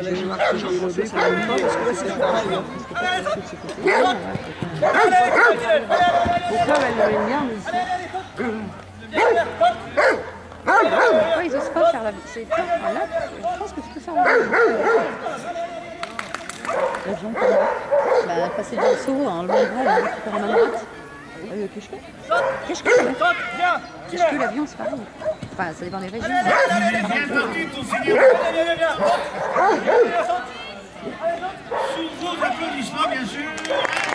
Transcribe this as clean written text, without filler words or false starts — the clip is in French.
J'ai marqué les lobés pour une fois parce que là c'est pas pareil. Pourquoi elle le met bien ici? Pourquoi ils osent pas faire la... C'est là, je pense que tu peux faire l'avion pour moi. Bah, passer dans le saut, enlever le bras, et récupérer ma droite. Cache-que, ouais. Cache-que l'avion, c'est pareil. Enfin, ça dépend des régions. Sous vos applaudissements, bien sûr.